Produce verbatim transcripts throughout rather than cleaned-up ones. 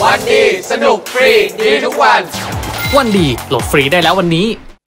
วันดีสนุกฟรีดีทุกวันวันดีโหลดฟรีได้แล้ววันนี้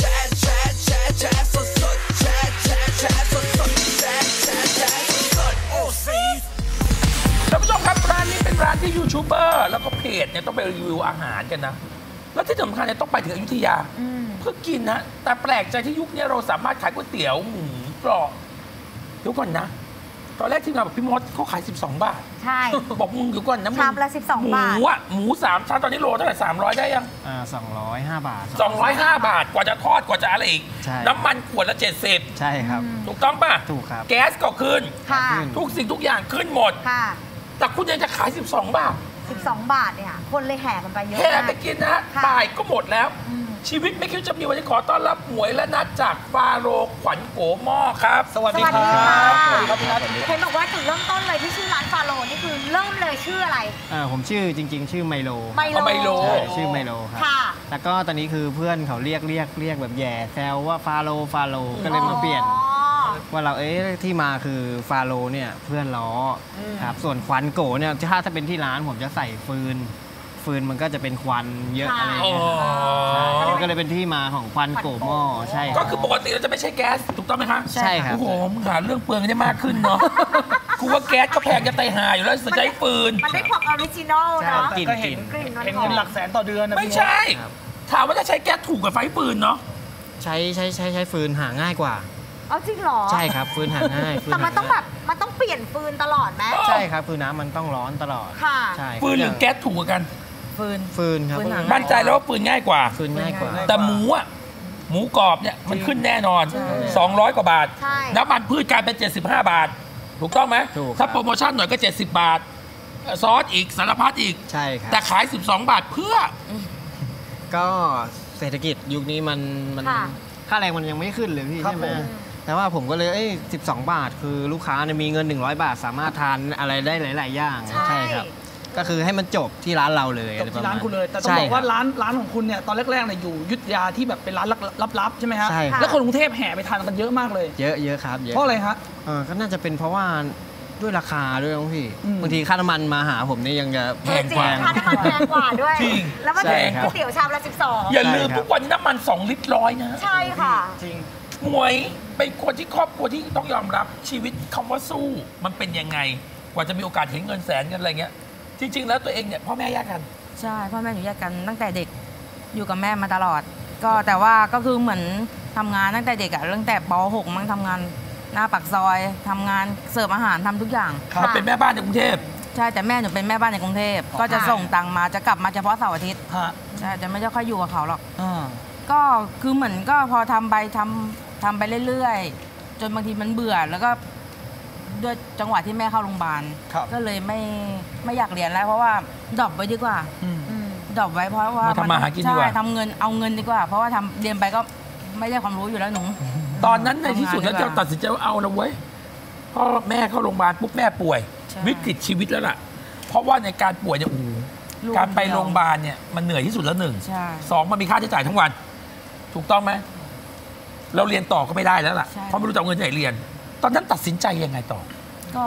ท่านผู้ชมครับร้านนี้เป็นร้านที่ยูทูบเบอร์แล้วก็เพจเนี่ยต้องไปรีวิวอาหารกันนะแล้วที่สำคัญเนี่ยต้องไปถึงอยุธยาเพื่อกินนะแต่แปลกใจที่ยุคนี้เราสามารถขายก๋วยเตี๋ยวหมูกรอบเดี๋ยวก่อนนะตอนแรกที่มาบอกพี่มดเขาขายสิบสองบาทใช่บอกมึงเดี๋ยวก่อนนะมึงชามละสิบสองบาทหมูอ่ะหมูสามชั้นตอนนี้โลเท่าไหร่สามร้อยได้ยังอ่าสองร้อยห้าบาทสองร้อยห้าบาทกว่าจะทอดกว่าจะอะไรอีกน้ำมันขวดละเจ็ดสิบใช่ครับถูกต้องป่ะถูกครับแก๊สก็ขึ้นทุกสิ่งทุกอย่างขึ้นหมดค่ะแต่คุณยังจะขายสิบสองบาทสิบสองบาทเนี่ยคนเลยแห่กันไปเยอะแห่ไปกินนะบ่ายก็หมดแล้วชีวิตไม่คิดจะมีวันนี้ขอต้อนรับหมวยและนัดจากฟาโรขวัญโกหม้อครับสวัสดีครับสวัสดีครับพี่นัทเห็นบอกว่าจุดเริ่มต้นเลยที่ชื่อร้านฟาโรนี่คือเริ่มเลยชื่ออะไรอ่าผมชื่อจริงๆชื่อไมโลไมโลไมโลชื่อไมโลครับแล้วก็ตอนนี้คือเพื่อนเขาเรียกเรียกเรียกแบบแย่แซวว่าฟาโรฟาโรก็เลยมาเปลี่ยนว่าเราเอ๊ะที่มาคือฟาโรเนี่ยเพื่อนล้อครับส่วนควันโกเนี่ยถ้าถ้าเป็นที่ร้านผมจะใส่ฟืนฟืนมันก็จะเป็นควันเยอะอะไรเงี้ยก็เลยเป็นที่มาของควันโกหม้อใช่ก็คือปกติเราจะไม่ใช้แก๊สถูกต้องไหมคะใช่ครับโอ้โหมึงหาเรื่องเปลืองได้มากขึ้นเนาะกูว่าแก๊สก็แพงจะไตหาอยู่แล้วจะใช้ฟืนมันได้ความออริจินอลเนาะกลิ่นกลิ่นเห็นเงินหลักแสนต่อเดือนไม่ใช่ถามว่าจะใช้แก๊สถูกกว่าไฟฟืนเนาะใช้ใช้ใช้ใช้ฟืนหาง่ายกว่าเอาจริงหรอใช่ครับฟืนหาง่ายแต่มันต้องแบบมันต้องเปลี่ยนฟืนตลอดไหมใช่ครับฟืนน้ำมันต้องร้อนตลอดค่ะฟืนหรือแก๊สถูกกว่ากันฟืนฟืนครับมั่นใจแล้วว่าฟืนง่ายกว่าฟืนง่ายกว่าแต่หมูอ่ะหมูกรอบเนี่ยมันขึ้นแน่นอนสองร้อยกว่าบาทน้ำมันพืชกลายเป็นเจ็ดสิบห้าบาทถูกต้องไหมถ้าโปรโมชั่นหน่อยก็เจ็ดสิบบาทซอสอีกสารพัดอีกใช่ครับแต่ขายสิบสองบาทเพื่อก็เศรษฐกิจยุคนี้มันมันค่าแรงมันยังไม่ขึ้นเลยพี่ใช่ไหมแต่ว่าผมก็เลยเอ้ยสิบสองบาทคือลูกค้าเนี่ยมีเงินหนึ่งร้อยบาทสามารถทานอะไรได้หลายๆอย่างใช่ครับก็คือให้มันจบที่ร้านเราเลยจบที่ร้านคุณเลยแต่ต้องบอกว่าร้านร้านของคุณเนี่ยตอนแรกๆเนี่ยอยู่ยุทธยาที่แบบเป็นร้านลับๆใช่ไหมฮะใช่แล้วคนกรุงเทพแห่ไปทานกันเยอะมากเลยเยอะเยอะครับเพราะอะไรฮะเออก็น่าจะเป็นเพราะว่าด้วยราคาด้วยน้องพี่บางทีค่าน้ำมันมาหาผมนี่ยังจะแพงกว่าค่าน้ำมันแพงกว่าด้วยแล้วมาถึงก๋วยเตี๋ยวชามละสิบสองอย่าลืมทุกวันนี้น้ำมันสองลิตรร้อยนะใช่ค่ะจริงหมวยเป็นคนที่ครอบครัวที่ต้องยอมรับชีวิตคำว่าสู้มันเป็นยังไงกว่าจะมีโอกาสเห็นเงินแสนเงินอะไรเงี้ยจริงๆแล้วตัวเองเนี่ยพ่อแม่แยกกันใช่พ่อแม่อยู่แยกกันตั้งแต่เด็กอยู่กับแม่มาตลอดก็แต่ว่าก็คือเหมือนทำงานตั้งแต่เด็กอะตั้งแต่ป หกมั้งทำงานหน้าปากซอยทำงานเสิร์ฟอาหารทำทุกอย่างเขาเป็นแม่บ้านในกรุงเทพใช่แต่แม่หนูเป็นแม่บ้านในกรุงเทพก็จะส่งตังค์มาจะกลับมาเฉพาะเสาร์อาทิตย์ใช่จะไม่ค่อยอยู่กับเขาหรอกก็คือเหมือนก็พอทำไปทำทำไปเรื่อยๆจนบางทีมันเบื่อแล้วก็ด้วยจังหวะที่แม่เข้าโรงพยาบาลก็เลยไม่ไม่อยากเรียนแล้วเพราะว่าดรอปไว้ดีกว่าดรอปไว้เพราะว่าทำมาหากินดีกว่าทำเงินเอาเงินดีกว่าเพราะว่าทำเรียนไปก็ไม่ได้ความรู้อยู่แล้วหนูตอนนั้นในที่สุดแล้วจะตัดสินใจว่าเอาละเว้ยพ่อแม่เข้าโรงพยาบาลปุ๊บแม่ป่วยวิกฤตชีวิตแล้วล่ะเพราะว่าในการป่วยเนี่ยโอ้การไปโรงพยาบาลเนี่ยมันเหนื่อยที่สุดแล้วหนึ่งสองมันมีค่าใช้จ่ายทั้งวันถูกต้องไหมเราเรียนต่อก็ไม่ได้แล้วล่ะเพราะไม่รู้จะเอาเงินที่ไหนเรียนตอนนั้นตัดสินใจยังไงต่อก็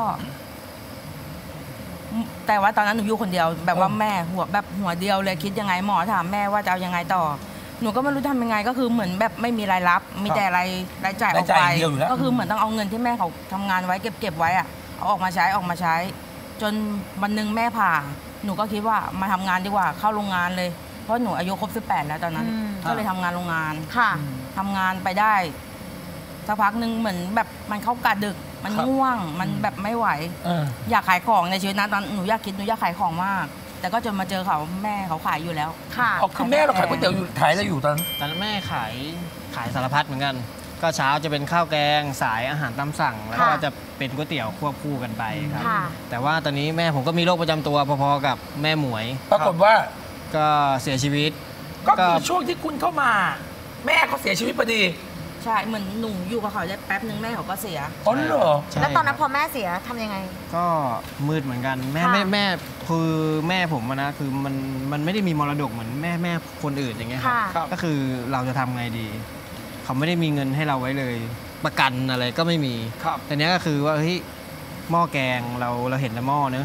แต่ว่าตอนนั้นหนูอยู่คนเดียวแบบว่าแม่หัวแบบหัวเดียวเลยคิดยังไงหมอถามแม่ว่าจะเอายังไงต่อหนูก็ไม่รู้ทำยังไงก็คือเหมือนแบบไม่มีรายรับมีแต่รายรายจ่ายออกไปก็คือเหมือนต้องเอาเงินที่แม่เขาทำงานไว้เก็บเก็บไว้อะเอาออกมาใช้ออกมาใช้ จนวันหนึ่งแม่ผ่าหนูก็คิดว่ามาทำงานดีกว่าเข้าโรงงานเลยเพราะหนูอายุครบสิบแปดแล้วตอนนั้นก็เลยทำงานโรงงานค่ะทำงานไปได้สักพักหนึ่งเหมือนแบบมันเข้ากะดึกมันง่วงมันแบบไม่ไหวอยากขายของในชีวิตนะตอนหนูอยากคิดหนูอยากขายของมากแต่ก็จนมาเจอเขาแม่เขาขายอยู่แล้วค่ะคือแม่เราขายก๋วยเตี๋ยวอยู่ขายอะไรอยู่ตอนตอนนั้นแม่ขายขายสารพัดเหมือนกันก็เช้าจะเป็นข้าวแกงสายอาหารตามสั่งแล้วก็จะเป็นก๋วยเตี๋ยวควบคู่กันไปครับแต่ว่าตอนนี้แม่ผมก็มีโรคประจำตัวพอๆกับแม่หมวยปรากฏว่าก็เสียชีวิตก็คือช่วงที่คุณเข้ามาแม่เขาเสียชีวิตพอดีใช่เหมือนหนูอยู่กับเขาได้แป๊บนึงแม่เขาก็เสียอ๋อเหรอแล้วตอนนั้นพอแม่เสียทำยังไงก็มืดเหมือนกันแม่แม่แม่คือแม่ผมนะคือมันมันไม่ได้มีมรดกเหมือนแม่แม่คนอื่นอย่างเงี้ยครับก็คือเราจะทำไงดีเขาไม่ได้มีเงินให้เราไว้เลยประกันอะไรก็ไม่มีแต่เนี้ยก็คือว่าเฮ้ยหม้อแกงเราเราเห็นแต่หม้อเนอะก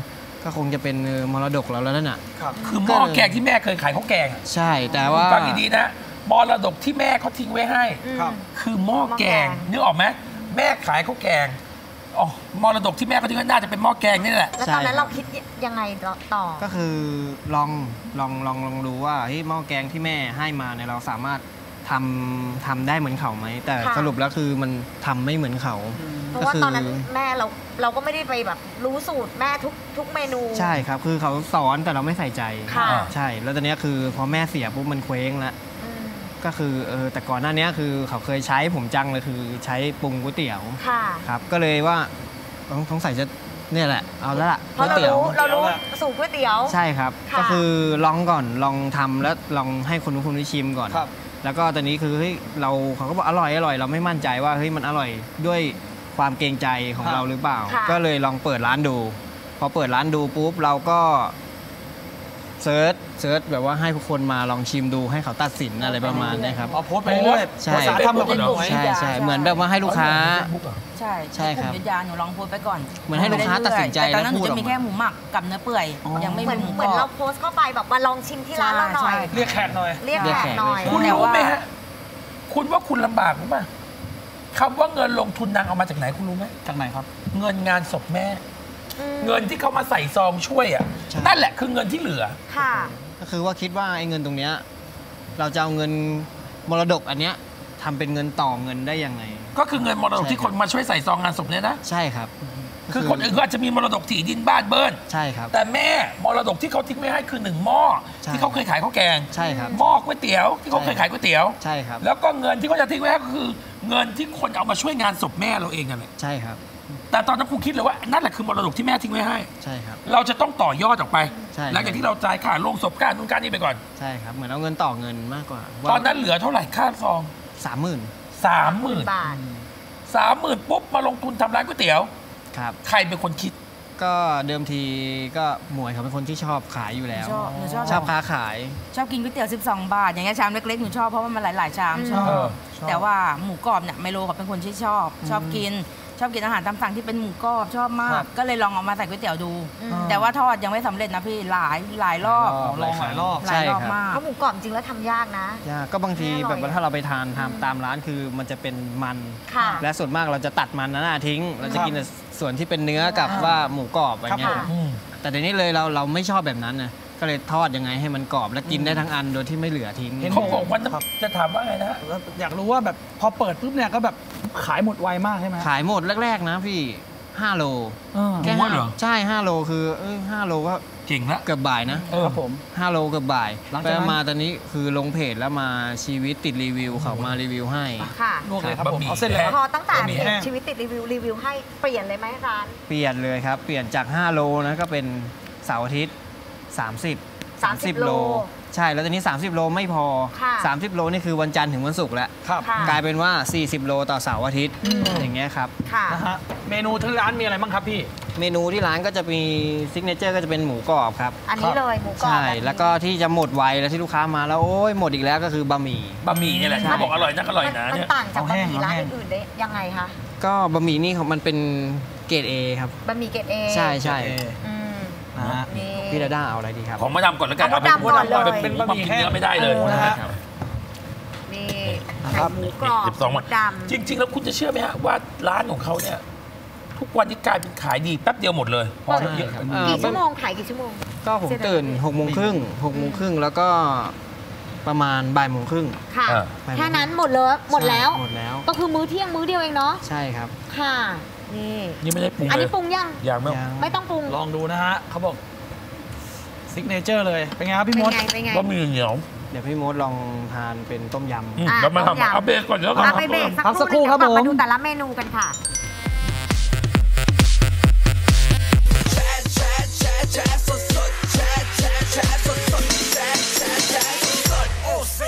ก็คงจะเป็นมรดกเราแล้วนั่นน่ะคือหม้อแกงที่แม่เคยขายข้าวแกงใช่แต่ว่าฟังดีๆนะมรดกที่แม่เขาทิ้งไว้ให้คือหม้อแกงนึกออกไหมแม่ขายข้าวแกงอ๋อมรดกที่แม่เขาทิ้งไว้น่าจะเป็นหม้อแกงนี่แหละแล้วตอนนั้นเราคิดยังไงต่อก็คือลองลองลองลองดูว่าเฮ้ยหม้อแกงที่แม่ให้มาเนี่ยเราสามารถทำทำได้เหมือนเขาไหมแต่สรุปแล้วคือมันทำไม่เหมือนเขาเพราะว่าตอนนั้นแม่เราเราก็ไม่ได้ไปแบบรู้สูตรแม่ทุกทุกเมนูใช่ครับคือเขาสอนแต่เราไม่ใส่ใจใช่แล้วตอนนี้คือพอแม่เสียปุ๊บมันเคว้งแล้วก็คือเออแต่ก่อนหน้านี้คือเขาเคยใช้ผมจังเลยคือใช้ปรุงก๋วยเตี๋ยวครับก็เลยว่าต้องสงสัยจะเนี่ยแหละเอาแล้วล่ะเพราะเรารู้เรารู้สูตรก๋วยเตี๋ยวใช่ครับก็คือลองก่อนลองทำแล้วลองให้คนนู้นคนนี้ชิมก่อนแล้วก็ตอนนี้คือเฮ้ยเราเขาก็บอกอร่อยอร่อยเราไม่มั่นใจว่าเฮ้ยมันอร่อยด้วยความเกรงใจของเราหรือเปล่าก็เลยลองเปิดร้านดูพอเปิดร้านดูปุ๊บเราก็เซิร์ชเซิร์ชแบบว่าให้ทุกคนมาลองชิมดูให้เขาตัดสินอะไรประมาณนี้ครับเอาโพสไปเรื่อยใช่ทำแบบเป็นใช่ใช่เหมือนแบบว่าให้ลูกค้าใช่ใช่ครับยุทธยาหนูลองโพสไปก่อนเหมือนให้ลูกค้าตัดสินใจแต่ตอนนั้นหนูจะมีแค่หมูหมักกับเนื้อเปื่อยยังไม่มีหมูกรอบเหมือนเราโพสเข้าไปแบบมาลองชิมที่ร้านเราหน่อยเรียกแขกหน่อยเรียกแขกหน่อยคุณรู้ไหมฮะคุณว่าคุณลำบากหรือเปล่าคำว่าเงินลงทุนนางเอามาจากไหนคุณรู้ไหมจากไหนครับเงินงานศพแม่เงินที่เขามาใส่ซองช่วยอ่ะนั่นแหละคือเงินที่เหลือค่ะก็คือว่าคิดว่าไอ้เงินตรงเนี้ยเราจะเอาเงินมรดกอันเนี้ยทำเป็นเงินต่อเงินได้ยังไงก็คือเงินมรดกที่คนมาช่วยใส่ซองงานศพเนี่ยนะใช่ครับคือคนอื่นก็อาจจะมีมรดกที่ดินบ้านเบิ้ลใช่ครับแต่แม่มรดกที่เขาทิ้งไม่ให้คือหนึ่งหม้อที่เขาเคยขายข้าวแกงใช่ครับหม้อก๋วยเตี๋ยวที่เขาเคยขายก๋วยเตี๋ยวใช่ครับแล้วก็เงินที่เขาจะทิ้งไว้ก็คือเงินที่คนเอามาช่วยงานศพแม่เราเองนั่นแหละใช่ครับแต่ตอนนั้นครูคิดเลยว่านั่นแหละคือมรดกที่แม่ทิ้งไว้ให้ใช่ครับเราจะต้องต่อยอดออกไปหลังจากที่เราจ่ายค่าโรงศพค่านู่นค่านี่ไปก่อนใช่ครับเหมือนเอาเงินต่อเงินมากกว่าตอนนั้นเหลือเท่าไหร่ค่าซองสามหมื่นสามหมื่นบาทสามหมื่นปุ๊บมาลงทุนทำร้านก๋วยเตี๋ยวครับใครเป็นคนคิดก็เดิมทีก็หมวยเขาเป็นคนที่ชอบขายอยู่แล้วชอบชอบค้าขายชอบกินก๋วยเตี๋ยวสิบสองบาทอย่างเงี้ยชามเล็กๆหนูชอบเพราะว่ามันหลายๆชามชอบแต่ว่าหมูกรอบเนี่ยไมโลเขาเป็นคนที่ชอบชอบกินชอบกินอาหารตามสั่งที่เป็นหมูกรอบชอบมากก็เลยลองเอามาใส่ก๋วยเตี๋ยวดูแต่ว่าทอดยังไม่สำเร็จนะพี่หลายหลายรอบลองหลายรอบหลายรอบมากเพราะหมูกรอบจริงแล้วทำยากนะยากก็บางทีแบบว่าถ้าเราไปทานทำตามร้านคือมันจะเป็นมันและส่วนมากเราจะตัดมันนั้นทิ้งเราจะกินส่วนที่เป็นเนื้อกับว่าหมูกรอบอะไรเงี้ยแต่เดี๋ยวนี้เลยเราเราไม่ชอบแบบนั้นนะก็เลยทอดยังไงให้มันกรอบและกินได้ทั้งอันโดยที่ไม่เหลือทิ้งเขาบอกว่าจะถามว่าไงนะอยากรู้ว่าแบบพอเปิดปุ๊บเนี่ยก็แบบขายหมดไวมากใช่ไหมขายหมดแรกๆนะพี่ห้าโลแค่ห้าโลใช่ห้าโลคือเออห้าโลก็เก่งละเกือบบ่ายนะครับผมห้าโลเกือบบ่ายไปมาตอนนี้คือลงเพจแล้วมาชีวิตติดรีวิวเขามารีวิวให้ค่ะลวกเลยครับผมเอาเส้นแล้วพอตั้งแต่ชีวิตติดรีวิวรีวิวให้เปลี่ยนเลยไหมร้านเปลี่ยนเลยครับเปลี่ยนจากห้าโลนะก็เป็นเสาร์อาทิตย์สามสิบสามสิบโลใช่แล้วตอนนี้สามสิบโลไม่พอสามสิบโลนี่คือวันจันทร์ถึงวันศุกร์แล้วกลายเป็นว่าสี่สิบโลต่อเสาร์อาทิตย์อย่างเงี้ยครับนะฮะเมนูที่ร้านมีอะไรบ้างครับพี่เมนูที่ร้านก็จะมีซิกเนเจอร์ก็จะเป็นหมูกรอบครับอันนี้เลยหมูกรอบใช่แล้วก็ที่จะหมดไวแล้วที่ลูกค้ามาแล้วโอ้ยหมดอีกแล้วก็คือบะหมี่บะหมี่นี่แหละเขาบอกอร่อยนักอร่อยนะมันต่างจากบะหมี่ร้านอื่นๆได้ยังไงคะก็บะหมี่นี่มันเป็นเกรด เอ ครับบะหมี่เกรด เอใช่ใช่พี่ดาด้าเอาอะไรดีครับผมมาดำก่อนแล้วกันเอาดำก่อนเลยเป็นบะหมี่แห้งไม่ได้เลยนะครับนี่ไข่หมูกรอบสิบสองดำจริงๆแล้วคุณจะเชื่อไหมฮะว่าร้านของเขาเนี่ยทุกวันนี้กลายเป็นขายดีแป๊บเดียวหมดเลยพอเยอะกี่ชั่วโมงขายกี่ชั่วโมงก็ผมตื่นหกโมงครึ่งหกโมงครึ่งแล้วก็ประมาณบ่ายโมงครึ่งค่ะแค่นั้นหมดเลยหมดแล้วหมดแล้วก็คือมื้อเที่ยงมื้อเดียวเองเนาะใช่ครับค่ะนี่นี่ไม่ได้ปรุงอันนี้ปรุงยังยังไม่ไม่ต้องปรุงลองดูนะฮะเขาบอกซิกเนเจอร์เลยเป็นไงครับพี่มดบะหมี่เหนียวเดี๋ยวพี่มดลองทานเป็นต้มยำแล้วมาทำเอาเบรกก่อนแล้วกันไปเบรกสักครู่ครับผมมาดูแต่ละเมนูกันค่ะ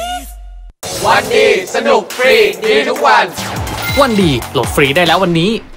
วันดีสนุกฟรีดีทุกวันวันดีโหลดฟรีได้แล้ววันนี้